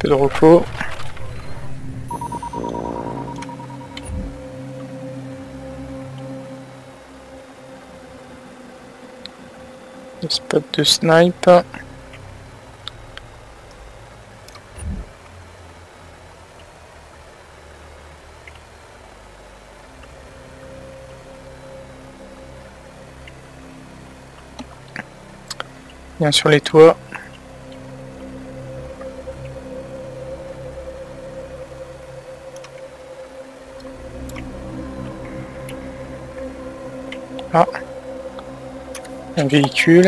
peu de repos. Des spots de snipe. Bien sur les toits. Ah, un véhicule.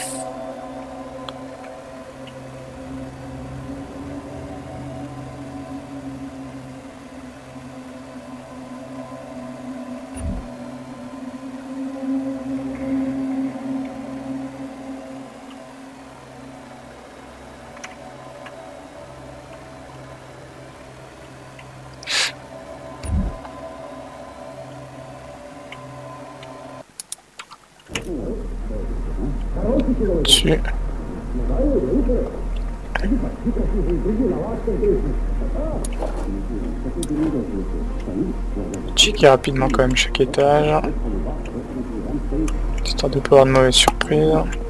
Dessus. Checker rapidement quand même chaque étage, histoire de pas avoir de mauvaises surprises.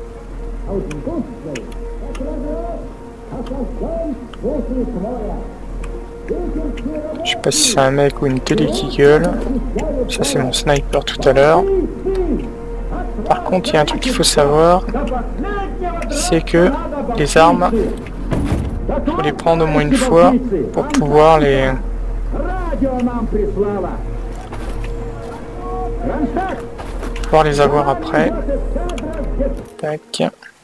Je sais pas si c'est un mec ou une télé qui gueule. Ça c'est mon sniper tout à l'heure. Par contre, il y a un truc qu'il faut savoir, c'est que les armes, il faut les prendre au moins une fois pour pouvoir les avoir après. Tac.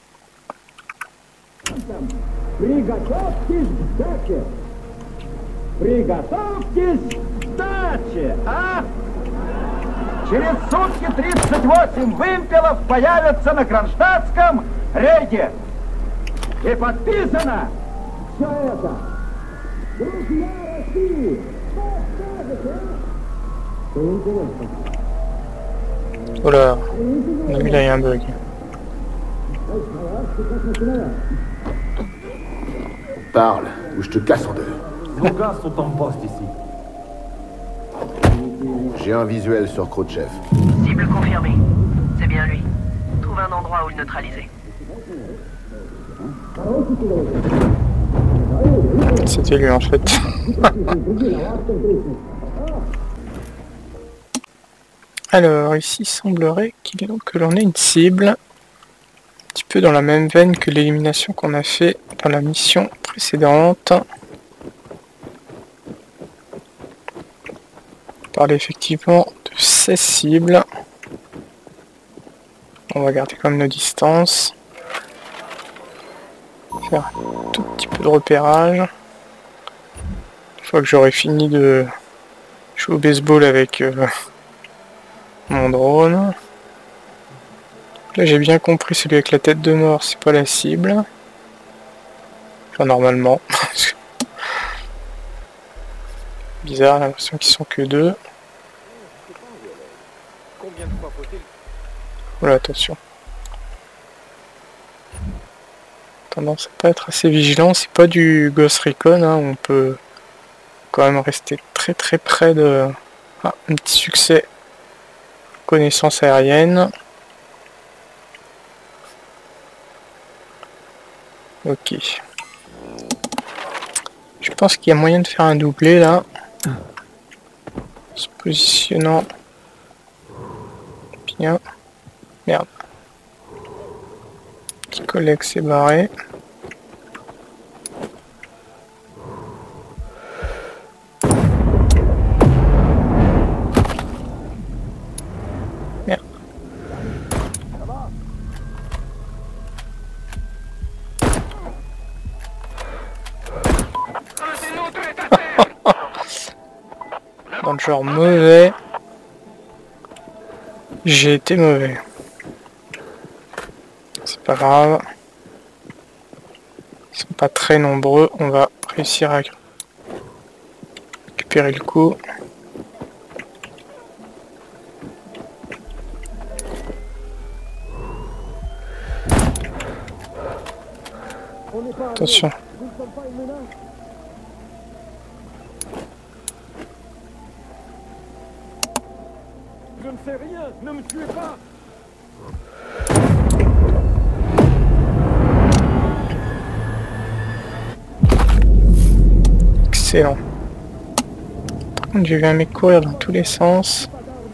Через сутки 38 вымпелов появятся на Кронштадтском рейде. И подписано все это. Друзья России, Oh là, on a vu là il y a un bug. Parle, ou je te casse en deux. Nos gars sont en poste ici. J'ai un visuel sur Khrouchtchev. Cible confirmée. C'est bien lui. Trouve un endroit où le neutraliser. C'était lui en fait. Alors ici il semblerait que l'on ait une cible. Un petit peu dans la même veine que l'élimination qu'on a fait dans la mission précédente. On parlait effectivement de 16 cibles. On va garder quand même nos distances. Faire un tout petit peu de repérage. Une fois que j'aurai fini de jouer au baseball avec mon drone. Là j'ai bien compris, celui avec la tête de mort c'est pas la cible. Enfin normalement. Bizarre, j'ai l'impression qu'ils sont que deux. Voilà, attention. Tendance à pas être assez vigilant, c'est pas du Ghost Recon, hein, on peut quand même rester très très près de... Ah, un petit succès. Connaissance aérienne. Ok. Je pense qu'il y a moyen de faire un doublé là. En se positionnant bien. Merde. Petit collègue s'est barré. Merde. Dans le genre mauvais. J'ai été mauvais. C'est pas grave. Ils sont pas très nombreux. On va réussir à récupérer le coup. Attention. ne sais rien. Ne me tuez pas. Excellent. Par contre, j'ai vu un mec courir dans tous les sens.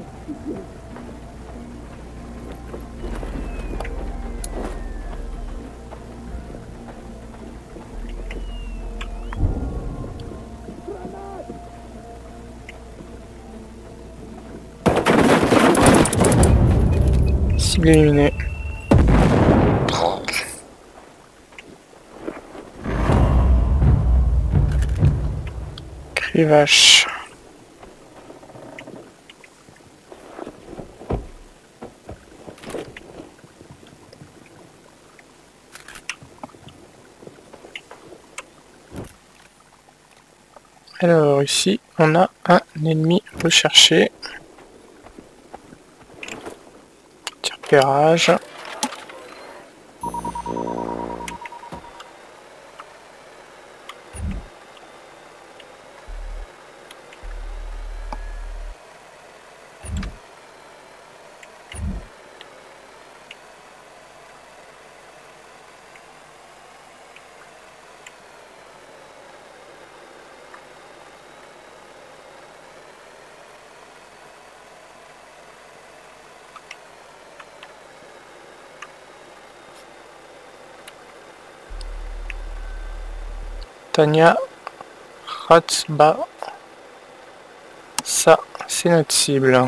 Cible éliminée. Vache. Alors ici on a un ennemi recherché. Petit repérage. Tania Ratsba. Ça, c'est notre cible.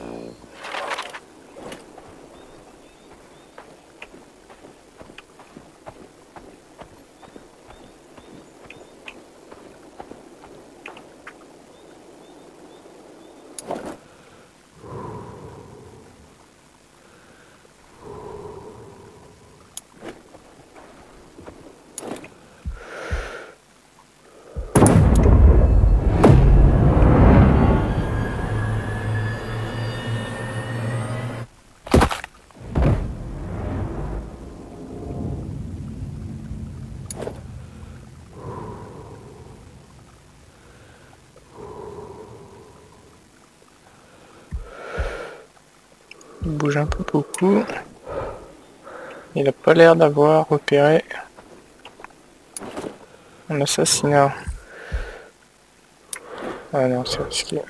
Il bouge un peu beaucoup. Il n'a pas l'air d'avoir repéré un assassinat. Ah non, c'est risqué.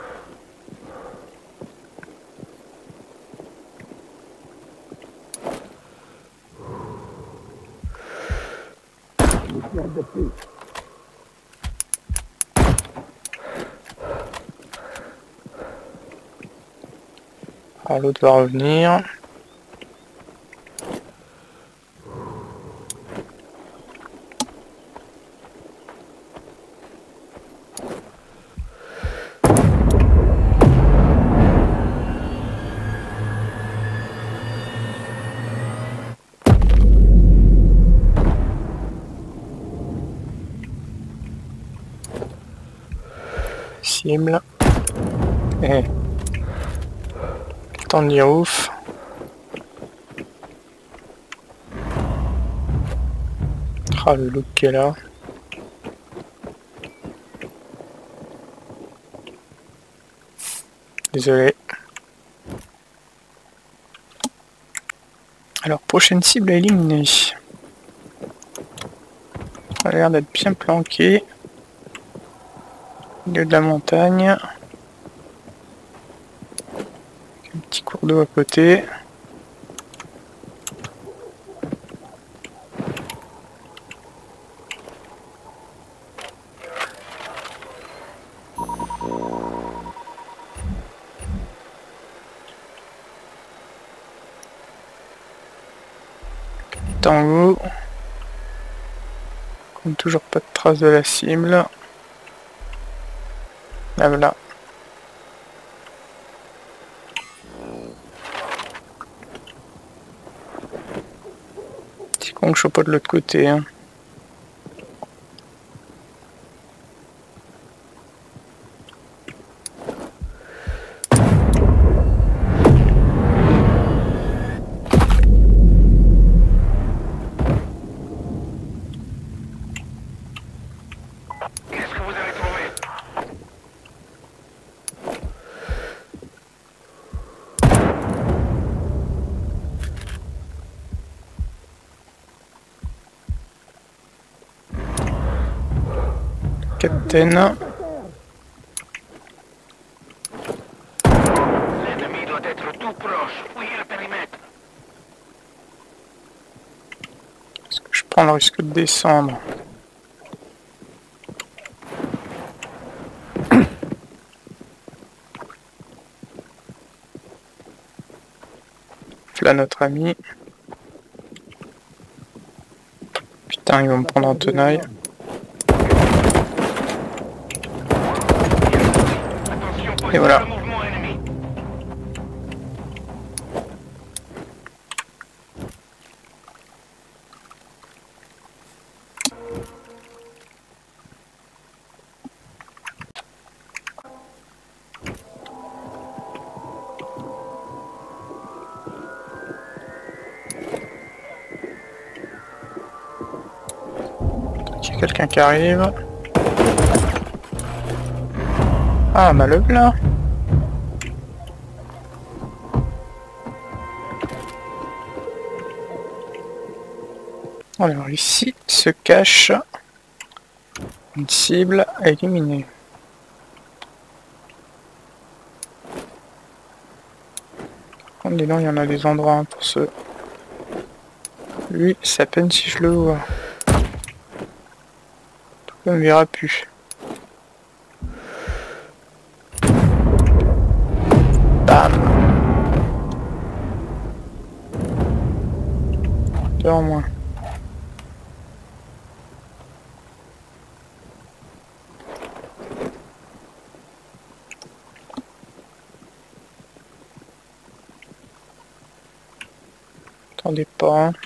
Ah, l'autre va revenir. Cible. Et temps de dire ouf. Ah, le look qui est là. Désolé. Alors, prochaine cible à éliminer. Ça a l'air d'être bien planqué. Au milieu de la montagne. Un petit cours d'eau à côté. Tango. Comme toujours pas de trace de la cible. Là voilà. Petit con que je sois pas de l'autre côté. Hein. Qu'est-ce que vous avez trouvé? Captain. L'ennemi doit être tout proche. Fouillez le périmètre. Est-ce que je prends le risque de descendre? Là notre ami. Putain, ils vont me prendre en tenaille. Attention, Et voilà. le mouvement ennemi. Il y a quelqu'un qui arrive. Ah, malheureusement là. Alors ici se cache une cible à éliminer. Par contre, dedans, il y en a des endroits hein, pour ce. Lui, c'est à peine si je le vois. On ne me verra plus. Bam. Deux en moins. Attendez pas. Hein.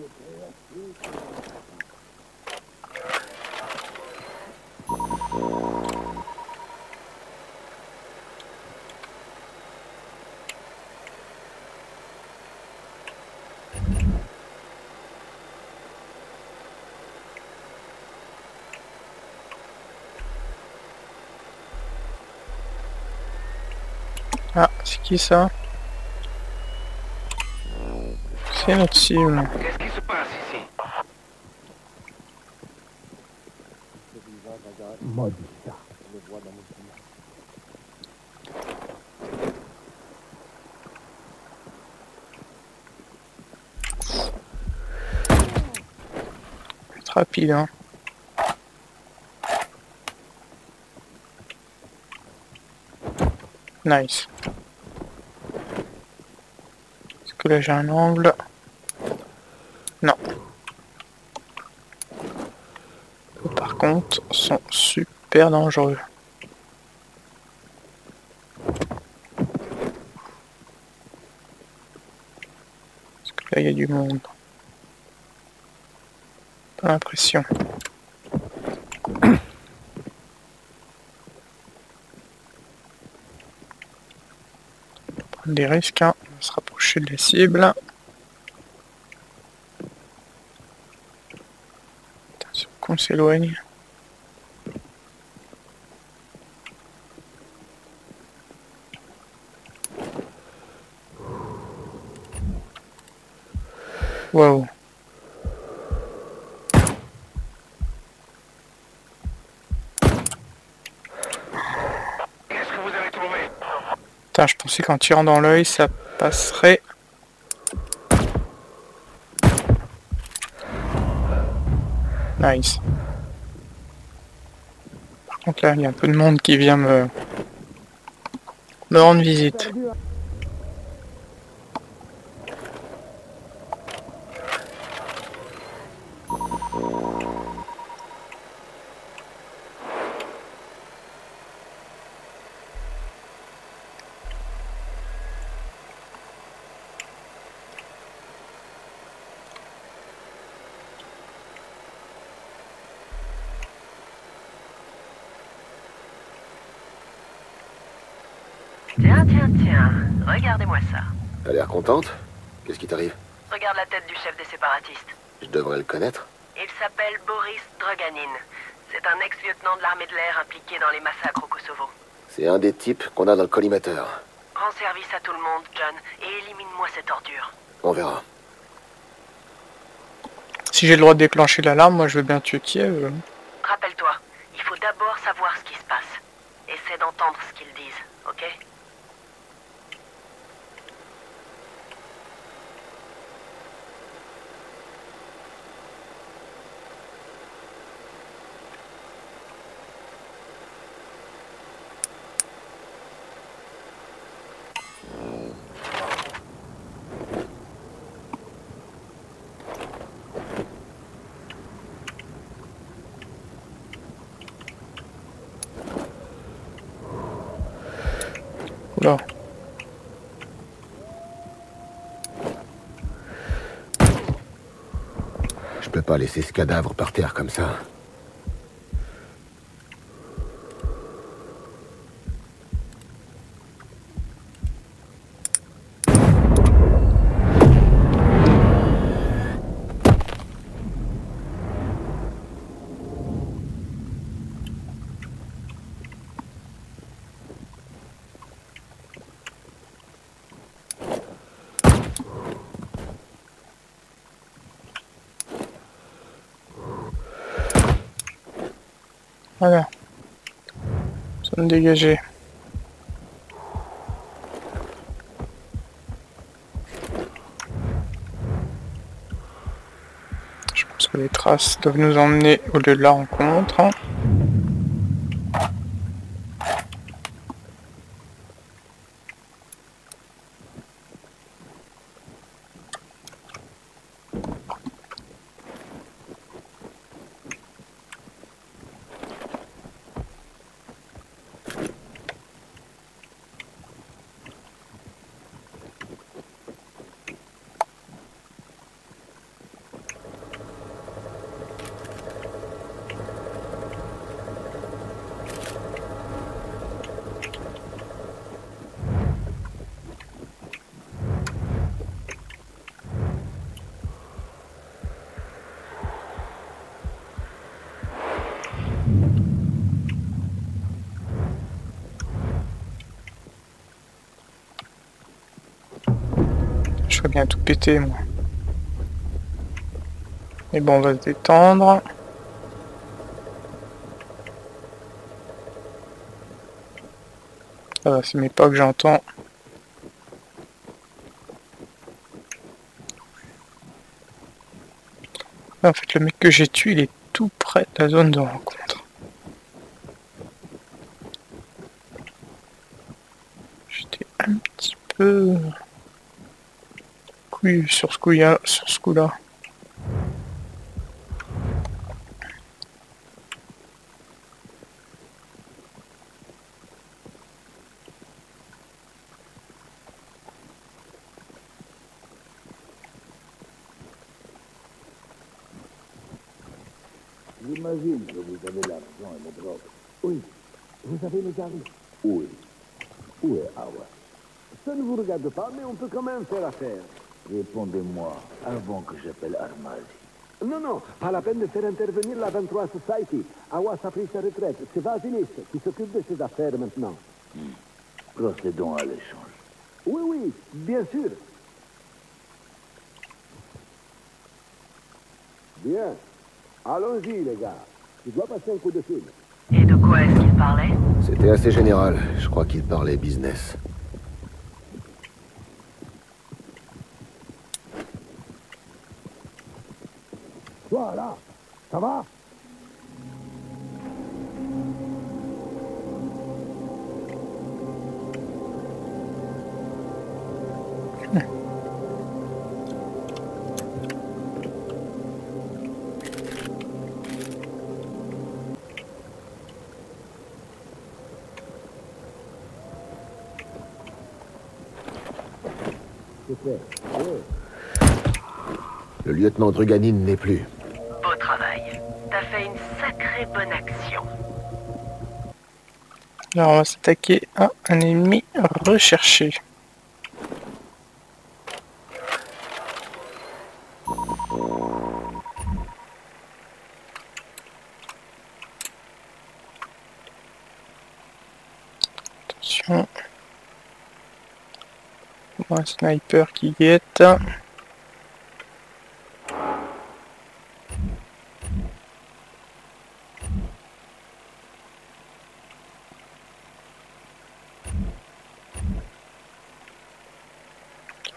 Ah, c'est qui ça? C'est notre cible. Qu'est-ce qui se passe ici? C'est rapide, hein. Nice. Est-ce que là j'ai un angle? Non. Par contre, sont super dangereux. Parce que là il y a du monde. Pas l'impression. Prendre des risques, hein. On va se rapprocher de la cible. Qu'on s'éloigne. Waouh. Qu'est-ce que vous avez trouvé? Putain, je pensais qu'en tirant dans l'œil, ça passerait. Nice. Par contre là, il y a un peu de monde qui vient me rendre visite. Tiens, regardez-moi ça. T'as l'air contente? Qu'est-ce qui t'arrive? Regarde la tête du chef des séparatistes. Je devrais le connaître. Il s'appelle Boris Droganin. C'est un ex-lieutenant de l'armée de l'air impliqué dans les massacres au Kosovo. C'est un des types qu'on a dans le collimateur. Rends service à tout le monde, John, et élimine-moi cette ordure. On verra. Si j'ai le droit de déclencher l'alarme, moi je veux bien tuer Kiev. Rappelle-toi, il faut d'abord ok? Oula. Je peux pas laisser ce cadavre par terre comme ça. Voilà. Zone dégagée. Je pense que les traces doivent nous emmener au lieu de la rencontre. Je serais bien tout pété, moi. Mais bon, on va se détendre. Ça va, c'est mes pas que j'entends. En fait, le mec que j'ai tué, il est tout près de la zone de rencontre. J'étais un petit peu couillu sur ce coup-là. J'imagine que vous avez l'argent et les drogues. Oui. Vous avez les armes? Oui. Où est Awa? Ça ne vous regarde pas, mais on peut quand même faire affaire. Répondez-moi avant que j'appelle Armazi. Non, non, pas la peine de faire intervenir la 23 Society. Awas a pris sa retraite. C'est Vasilis qui s'occupe de ses affaires maintenant. Procédons à l'échange. Oui, oui, bien sûr. Bien. Allons-y, les gars. Tu dois passer un coup de fil. Et de quoi est-ce qu'il parlait? C'était assez général. Je crois qu'il parlait business. Toi, là, ça va? Le lieutenant Druganine n'est plus. Beau travail. T'as fait une sacrée bonne action. Alors on va s'attaquer à un ennemi recherché. Attention. Un sniper qui guette.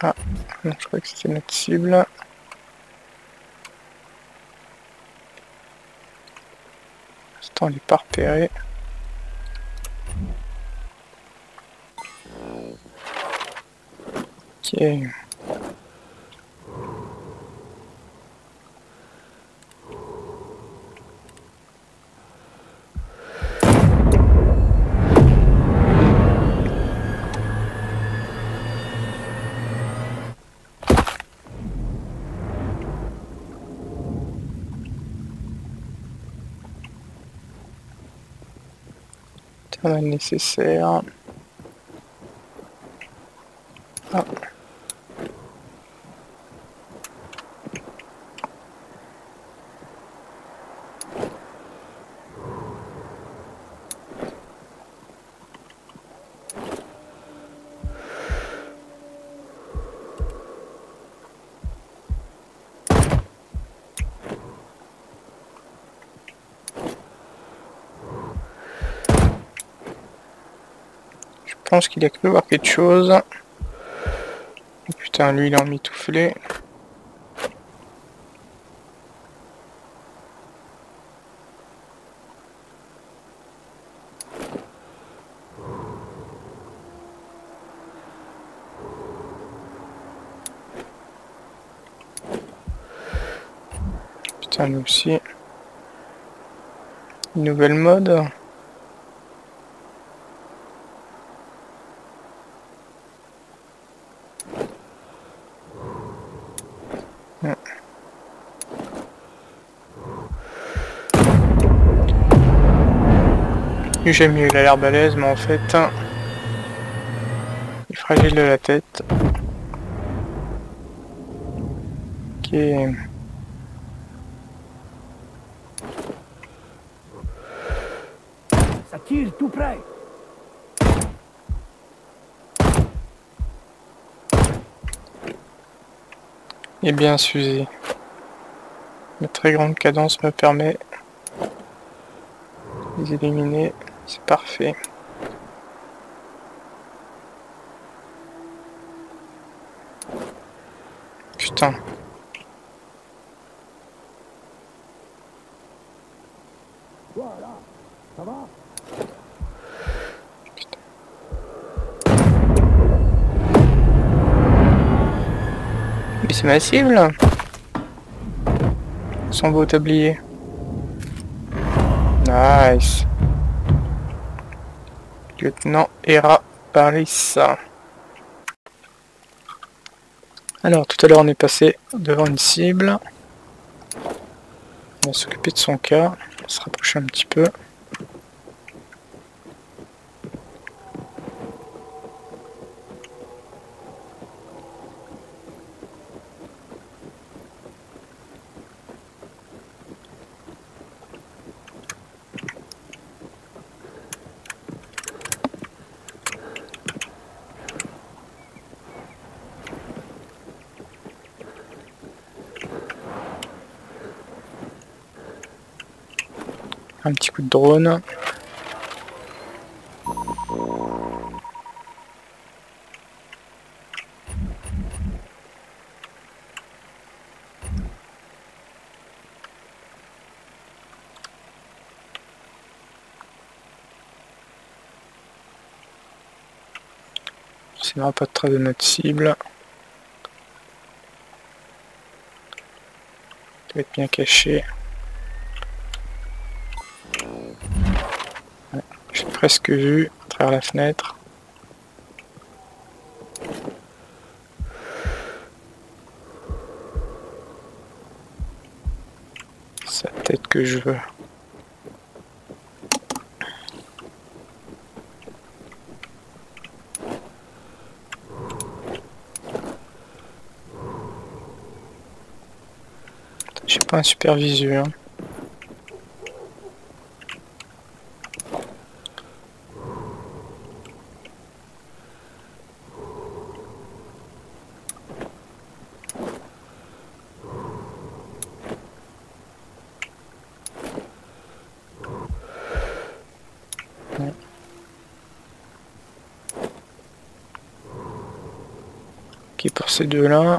Ah, non, je crois que c'était notre cible. Attends, elle est pas repérée. Ok. On a le nécessaire. Ah. Je pense qu'il a cru voir quelque chose. Oh, putain, lui il est emmitouflé. Putain, nous aussi. Une nouvelle mode. J'aime mieux, il a l'air balèze, mais en fait, il est fragile de la tête. Ok. Ça tire tout près. Il est bien s'user. La très grande cadence me permet de les éliminer. C'est parfait. Putain. Voilà, ça va? Mais c'est ma cible. Son beau tablier. Nice. Lieutenant Hera Paris. Alors, tout à l'heure, on est passé devant une cible. On va s'occuper de son cas. On va se rapprocher un petit peu. Un petit coup de drone. Forcément pas de trace de notre cible. Il doit être bien caché. Ouais, j'ai presque vu à travers la fenêtre. C'est la tête que je veux. J'ai pas un super visu, hein. attaquer pour ces deux-là.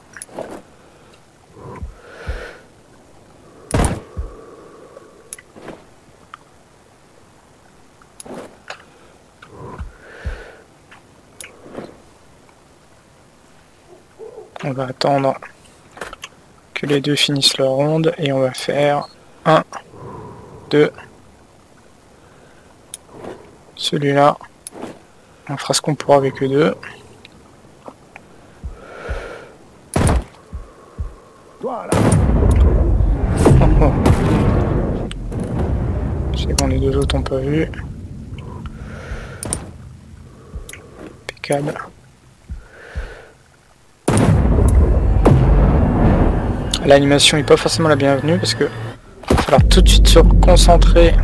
On va attendre que les deux finissent leur ronde et on va faire 1, 2. Celui-là, on fera ce qu'on pourra avec eux deux. Toi, là. Oh. C'est bon, les deux autres n'ont pas vu. Impeccable. L'animation n'est pas forcément la bienvenue parce que il va falloir tout de suite se concentrer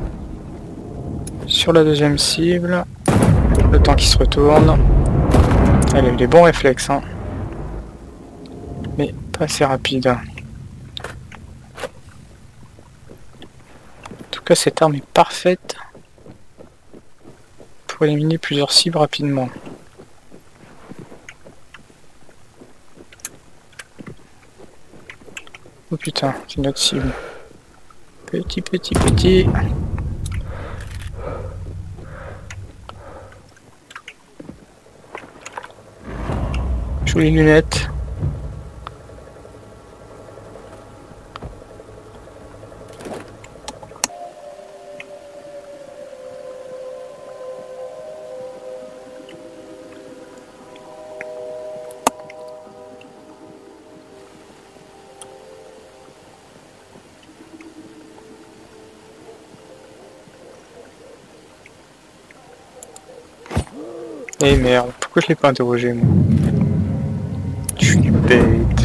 sur la deuxième cible. Le temps qu'il se retourne. Elle a eu des bons réflexes, hein. Mais pas assez rapide. En tout cas, cette arme est parfaite pour éliminer plusieurs cibles rapidement. Oh putain, c'est notre cible. Petit. Joue les lunettes. Eh merde, pourquoi je l'ai pas interrogé moi? Je suis bête.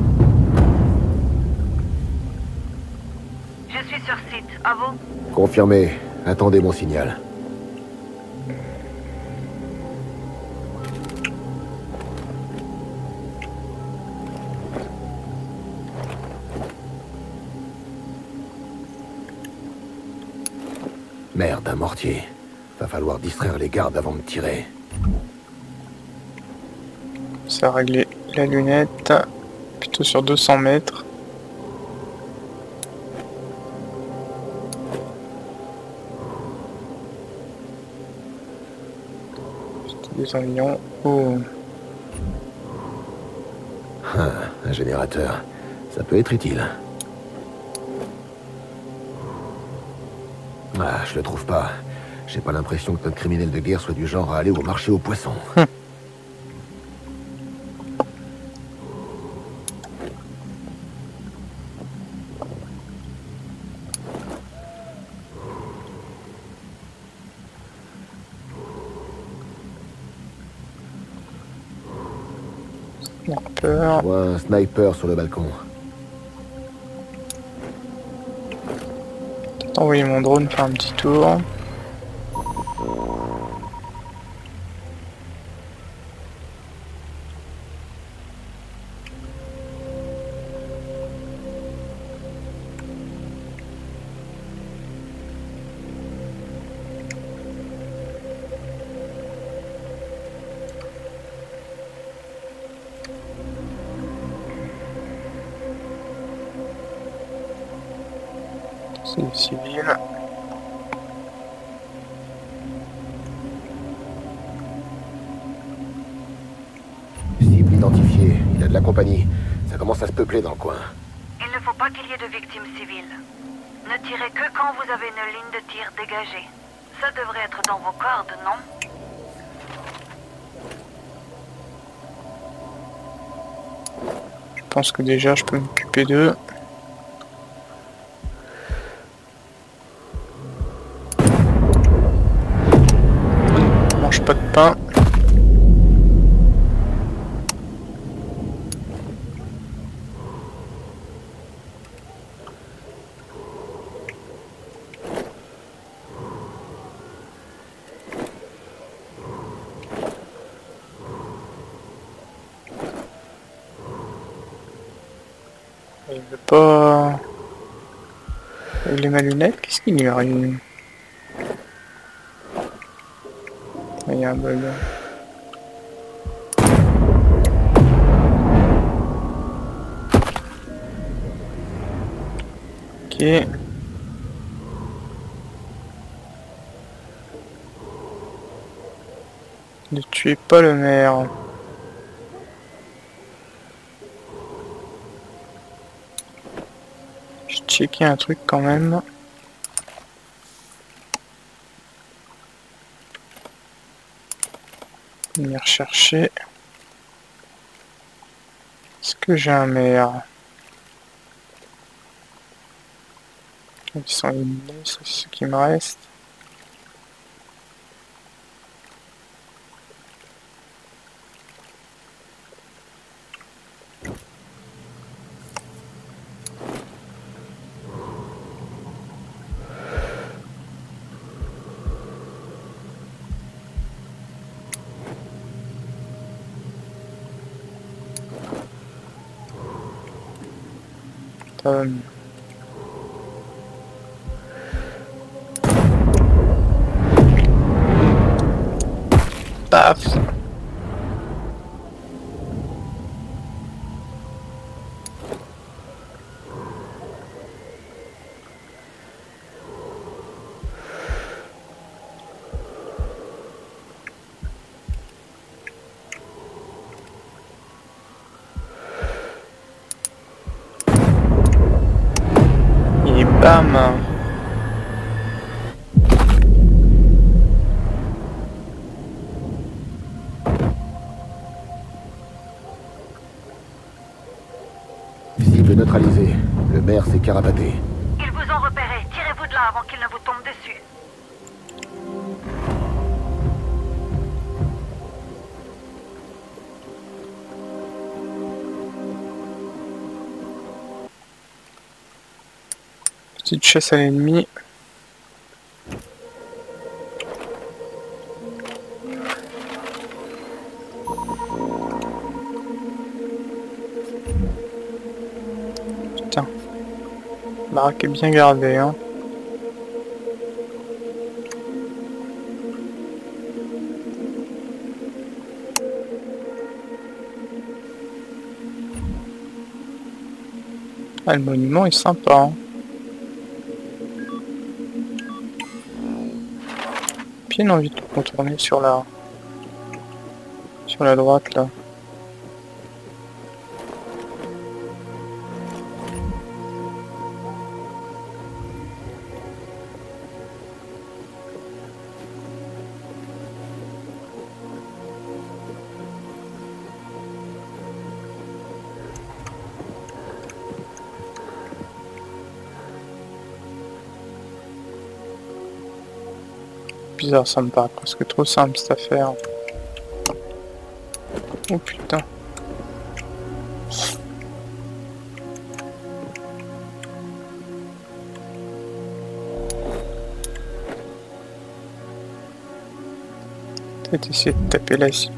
Je suis sur site. À vous? Confirmé. Attendez mon signal. Merde, un mortier. Va falloir distraire les gardes avant de tirer. Ça a réglé la lunette. Plutôt sur 200 mètres. Des environs. Oh. Un générateur. Ça peut être utile. Ah, je le trouve pas. J'ai pas l'impression que notre criminel de guerre soit du genre à aller au marché aux poissons. Sniper. Je vois un sniper sur le balcon. Peut-être envoyer mon drone faire un petit tour. C'est des civils. Cible identifiée. Il a de la compagnie. Ça commence à se peupler dans le coin. Il ne faut pas qu'il y ait de victimes civiles. Ne tirez que quand vous avez une ligne de tir dégagée. Ça devrait être dans vos cordes, non? Je pense que déjà je peux m'occuper d'eux. On mange pas de pain. Il veut pas régler ma lunette. Qu'est-ce qu'il lui arrive? Il y a un bug. compliqué. Ne tuez pas le maire. Je vais checker un truc quand même. Venir chercher. Est-ce que j'ai un maire? Ils sont éliminés, c'est ce qui me reste. Paf! Et bam! Cible neutralisée. Le maire s'est carapaté. Ils vous ont repéré. Tirez-vous de là avant qu'ils ne vous tombent dessus. Petite chasse à l'ennemi. Putain. La baraque est bien gardée, hein. Ah, le monument est sympa, hein. Bien envie de contourner sur la droite là. Bizarre, ça me paraît presque trop simple cette affaire. Oh putain. Peut-être essayer de taper là ici.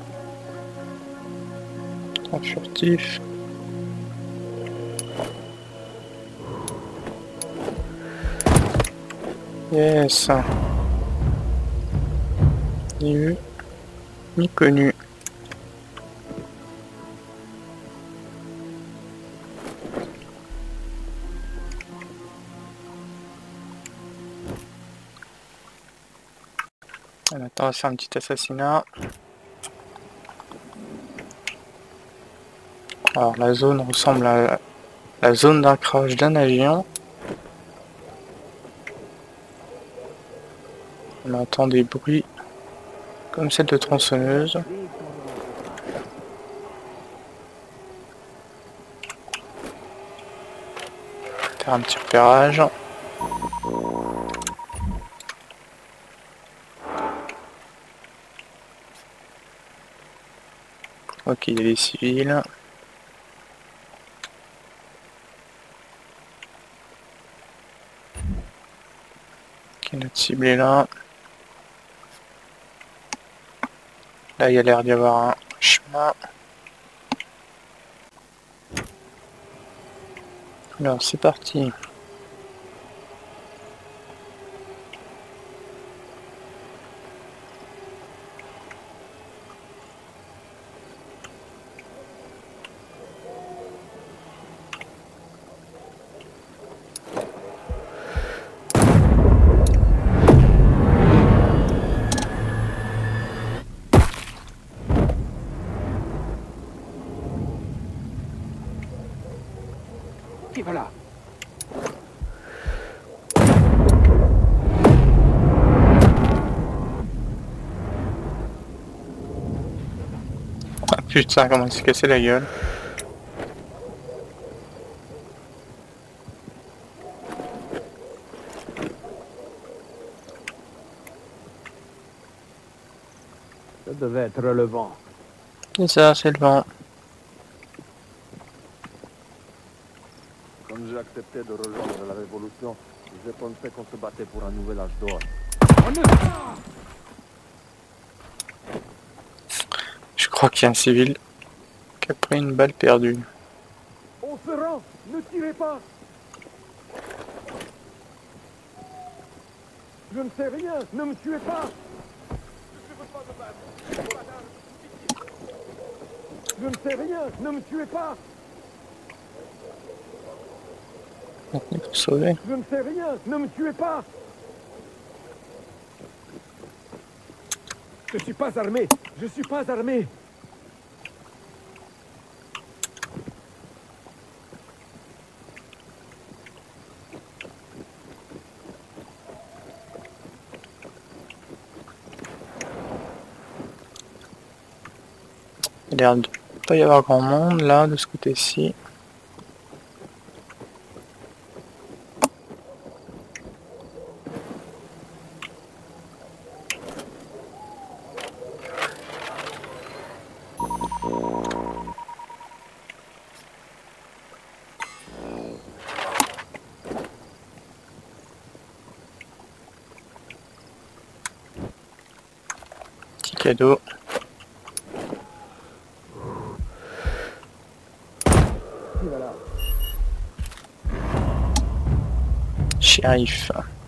En furtif. Yes. Ni vu, ni connu. On attend à faire un petit assassinat. Alors la zone ressemble à la zone d'ancrage d'un avion. On entend des bruits comme celle de tronçonneuse. Faire un petit repérage. Ok, il y a des civils. Ok, notre cible est là. Là, il y a l'air d'y avoir un chemin. Alors, c'est parti. Putain, comment il s'est cassé la gueule. Ça devait être le vent. C'est ça, c'est le vent. Quand j'ai accepté de rejoindre la Révolution, j'ai pensé qu'on se battait pour un nouvel âge d'or. Je crois qu'il y a un civil qui a pris une balle perdue. On se rend. Ne tirez pas. Je ne sais rien. Ne me tuez pas. Je ne sais rien. Ne me tuez pas. Maintenez pour sauver. Je ne sais rien. Ne me tuez pas. Je suis pas armé. Je suis pas armé. Il a l'air de pas y avoir grand monde là, de ce côté-ci. Petit cadeau. Shérif.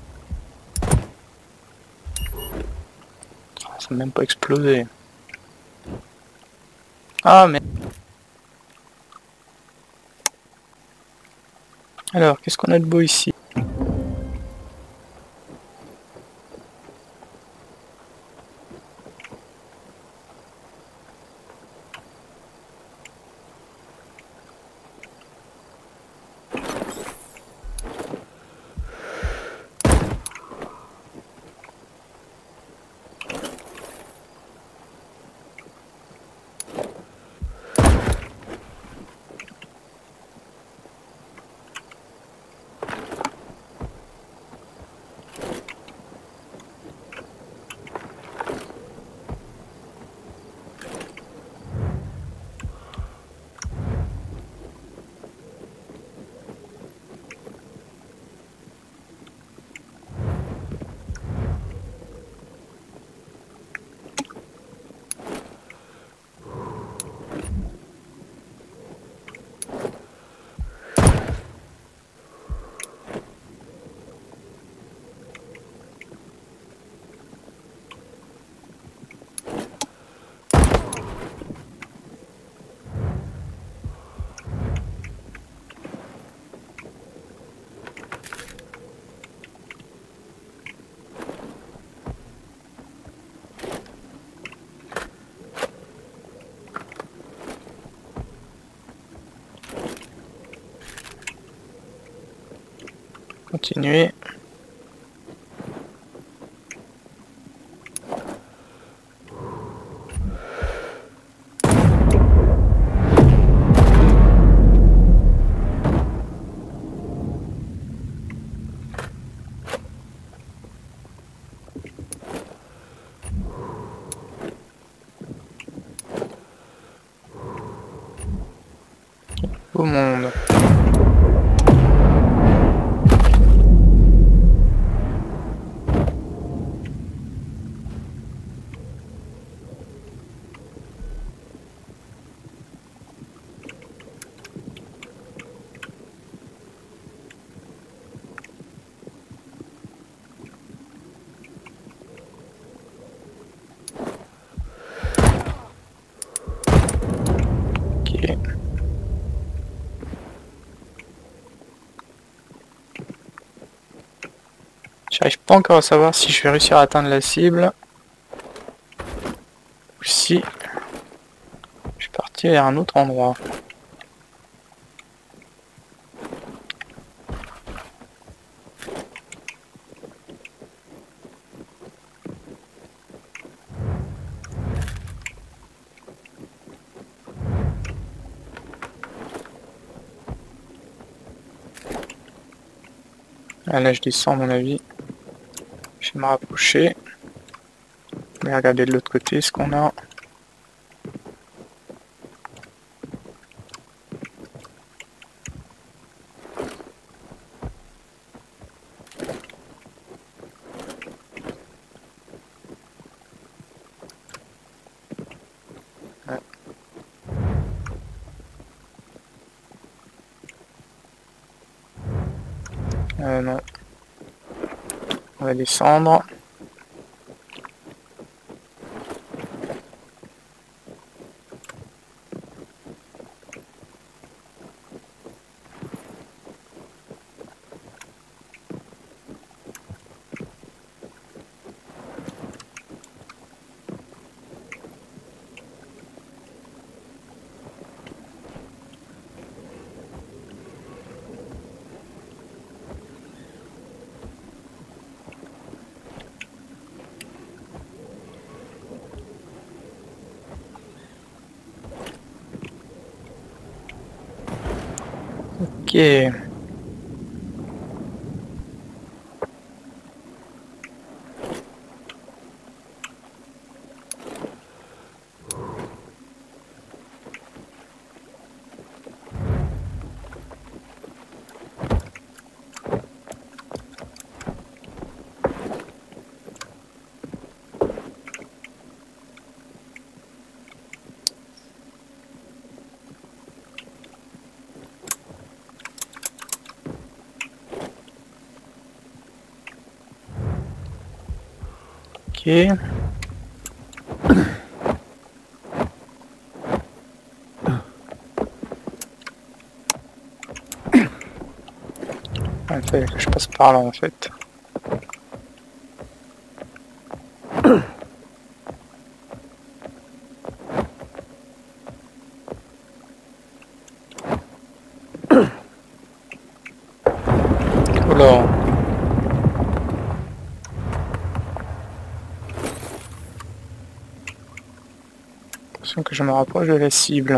Ça n'a même pas explosé. Ah mais... Alors, qu'est-ce qu'on a de beau ici? Continuer. Au monde. Ok. J'arrive pas encore à savoir si je vais réussir à atteindre la cible. Ou si je suis parti vers un autre endroit. Ah, là je descends à mon avis. Je vais me rapprocher. Je vais regarder de l'autre côté ce qu'on a. Non. On va descendre. Ok. Ok. Ah, il fallait que je passe par là en fait. Oula. Attention que je me rapproche de la cible.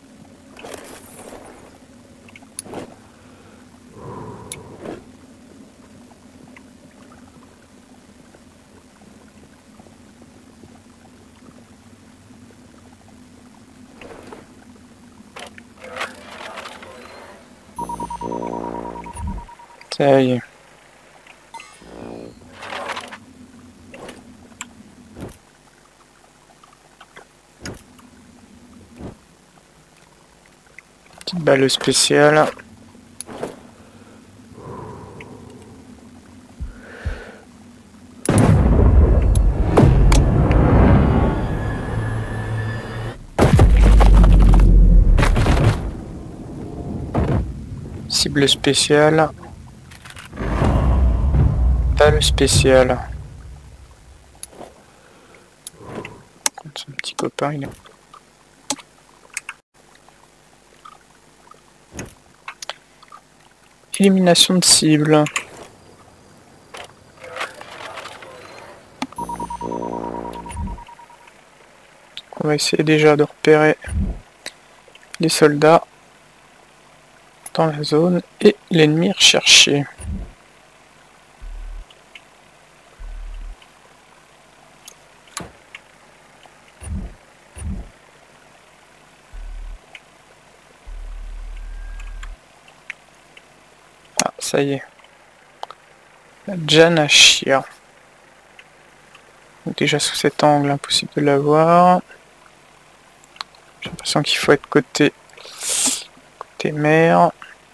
Ça y est. Petite balle spéciale. Cible spéciale. Balle spéciale. Son petit copain, il est... Élimination de cible. On va essayer déjà de repérer les soldats dans la zone et l'ennemi recherché. Ah, ça y est. La Janashia. Déjà sous cet angle, impossible de la voir. J'ai l'impression qu'il faut être côté mer.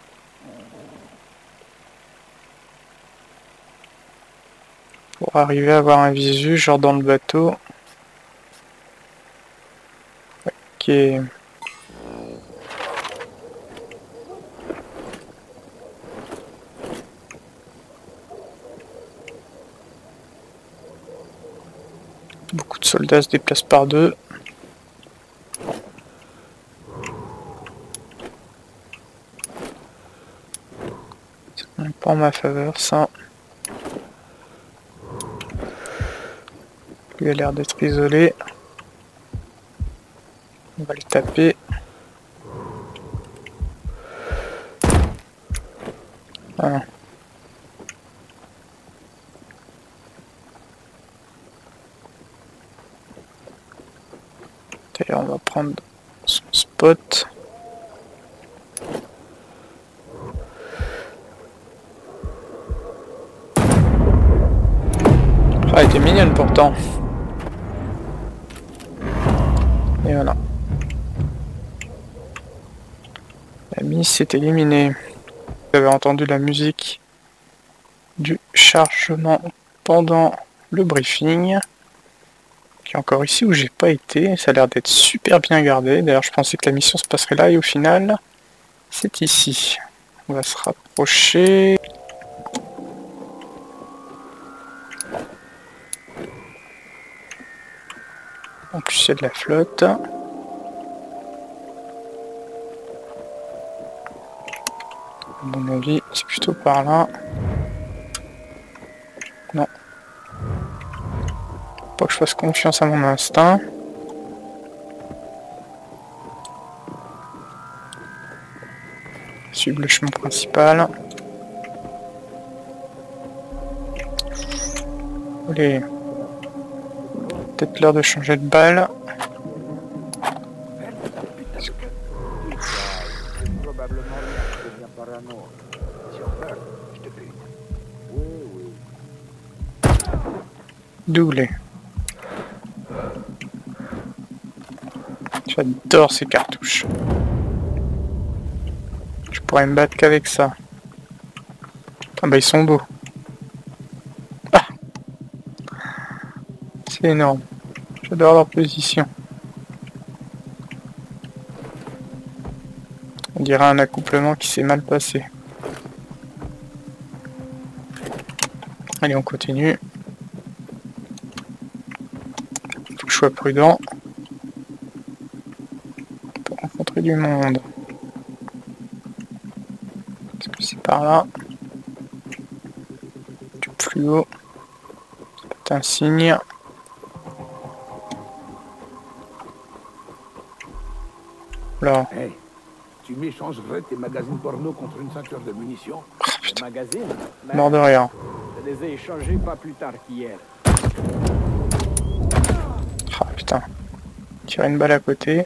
Pour arriver à avoir un visu, genre dans le bateau. Ok. Beaucoup de soldats se déplacent par deux. Ça n'est pas en ma faveur ça. Lui a l'air d'être isolé. On va le taper. Ah. prendre son spot. Ah, elle était mignonne pourtant. Et voilà. La miss est éliminée. Vous avez entendu la musique du chargement pendant le briefing. Qui est encore ici où j'ai pas été. Ça a l'air d'être super bien gardé. D'ailleurs, je pensais que la mission se passerait là et au final, c'est ici. On va se rapprocher. En plus, il y a de la flotte. À mon avis, c'est plutôt par là. Non. Pas que je fasse confiance à mon instinct. Suivre le chemin principal. Allez. Peut-être l'heure de changer de balle. Doublé. J'adore ces cartouches. Je pourrais me battre qu'avec ça. Ah bah ils sont beaux. Ah, c'est énorme. J'adore leur position. On dirait un accouplement qui s'est mal passé. Allez, on continue. Faut que je sois prudent. On peut rencontrer du monde. Est-ce que c'est par là? Du plus haut. C'est un signe. Là. Hey, tu m'échangerais tes magazines porno contre une ceinture de munitions? Les magazines? Mort de rien. Je les ai échangés pas plus tard qu'hier. Ah putain. Tirer une balle à côté.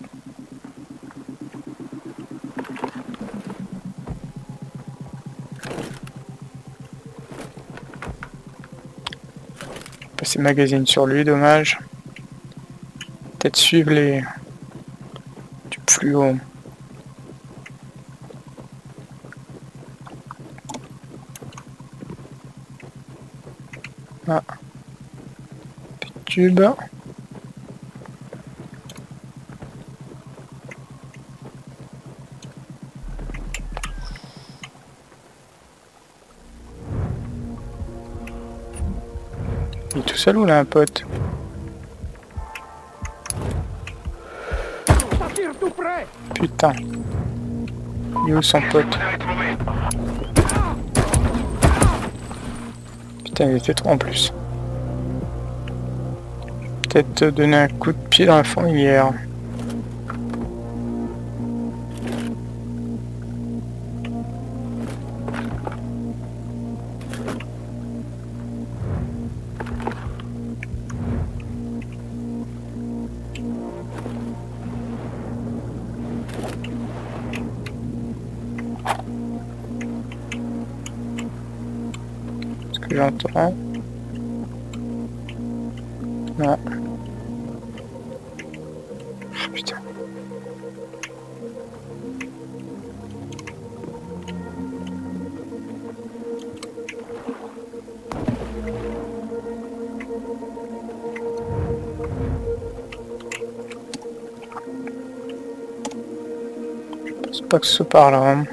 Passer magazine sur lui, dommage. Peut-être suivre les... du plus haut. Ah. Petit tube. Il est tout seul ou là un pote? Putain. Il est où son pote? Putain, il était trop en plus. Peut-être donner un coup de pied dans la fourmilière. Ce que j'entends. Non. Oh, putain. Je pense pas que ce soit par là. Hein.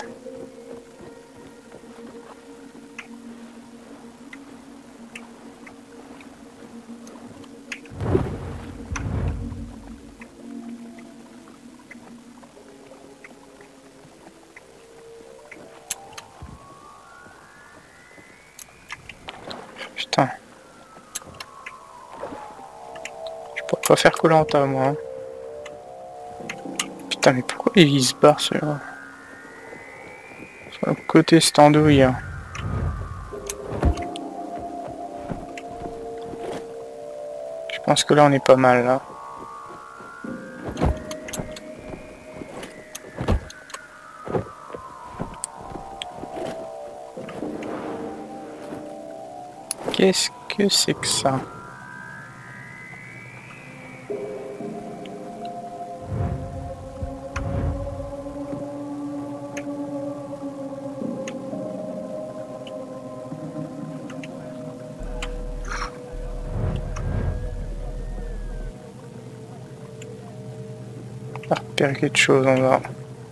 Putain. Je pourrais pas faire Koh-Lanta moi. Hein. Putain mais pourquoi il se barre sur le côté cette andouille hein. Je pense que là on est pas mal là. Qu'est-ce que c'est que ça? On va repérer quelque chose, on va.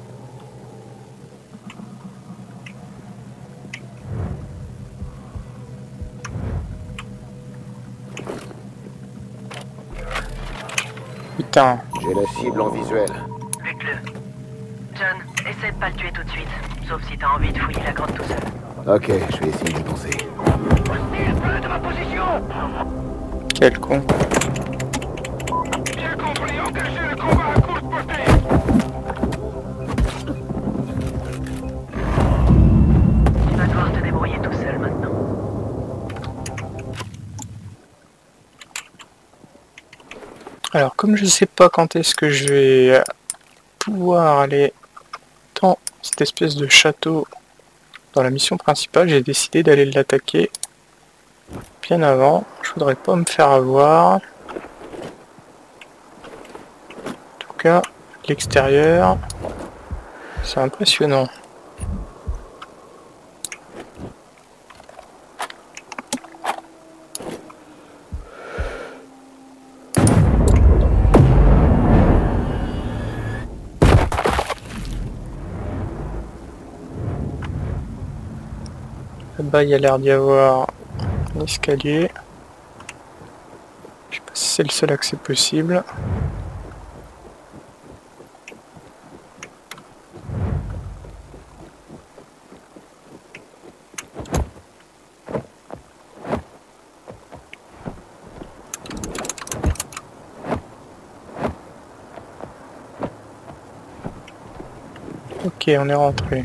Putain. J'ai la cible en visuel. Bute-le. John, essaie de pas le tuer tout de suite. Sauf si t'as envie de fouiller la grotte tout seul. Ok, je vais essayer d'y penser. Hostile, près de ma position. Quel con. Bien compris, engagez le combat à courte portée. Tu vas devoir te débrouiller tout seul maintenant. Alors comme je sais pas quand est-ce que je vais pouvoir aller dans cette espèce de château dans la mission principale, j'ai décidé d'aller l'attaquer bien avant. Je voudrais pas me faire avoir. En tout cas, l'extérieur, c'est impressionnant. Là-bas, il y a l'air d'y avoir un escalier. Je sais pas si c'est le seul accès possible. Ok, on est rentré.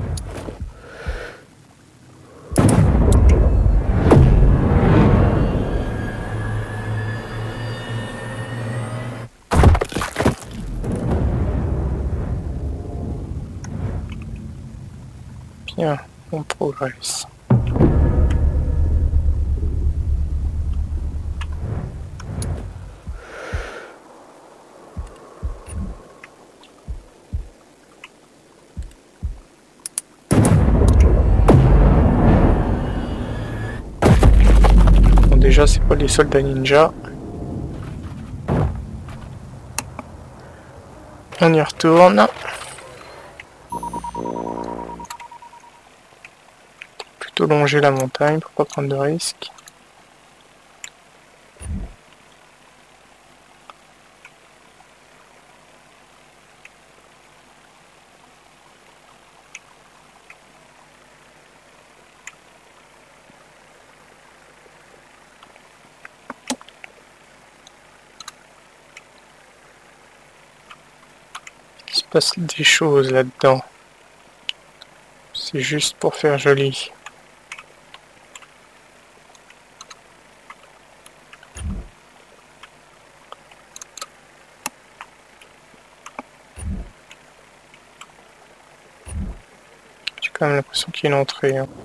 Bien, on progresse. Bon, déjà, c'est pas les soldats ninja. On y retourne. Plutôt longer la montagne pour pas prendre de risques. Il se passe des choses là-dedans. C'est juste pour faire joli. J'ai quand même l'impression qu'il y a une entrée. Hein.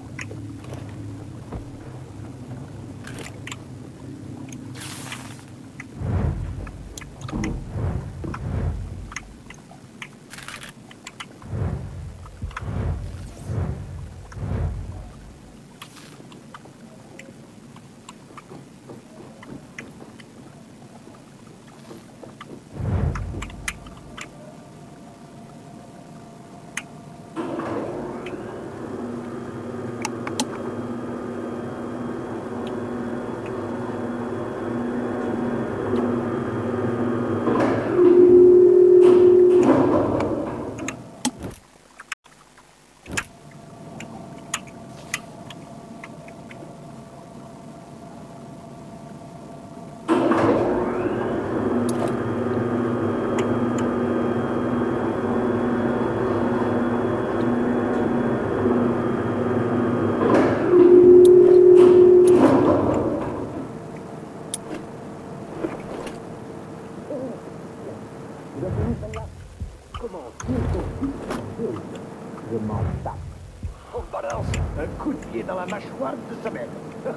dans la mâchoire de sa mère.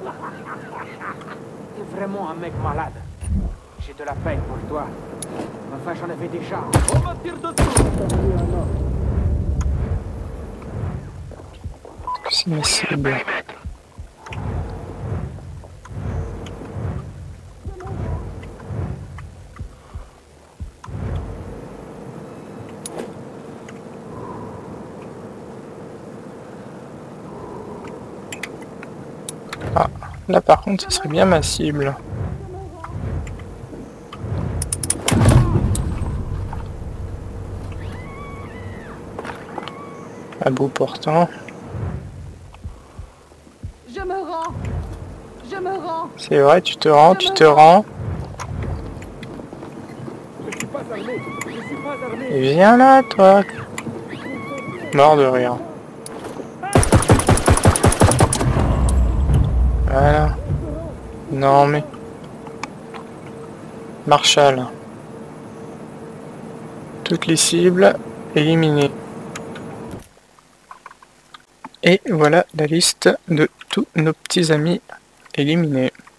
T'es vraiment un mec malade. J'ai de la peine pour toi. Enfin, j'en avais déjà. On va tirer dessus. C'est ma cible. Ah, là par contre, ce serait bien ma cible. À bout portant. Je me rends. Je me rends. C'est vrai, tu te rends, tu te rends. Je suis pas armé. Je suis pas armé. Et viens là, toi. Mort de rire. Voilà. Non mais... Marshall. Toutes les cibles éliminées. Et voilà la liste de tous nos petits amis éliminés.